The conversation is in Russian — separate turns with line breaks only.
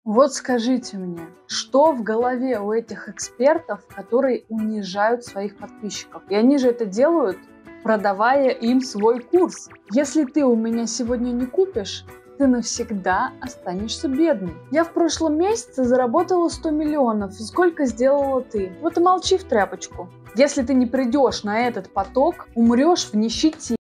Вот скажите мне, что в голове у этих экспертов, которые унижают своих подписчиков? И они же это делают, продавая им свой курс. Если ты у меня сегодня не купишь, ты навсегда останешься бедным. Я в прошлом месяце заработала 100 миллионов. Сколько сделала ты? Вот и молчи в тряпочку. Если ты не придешь на этот поток, умрешь в нищете.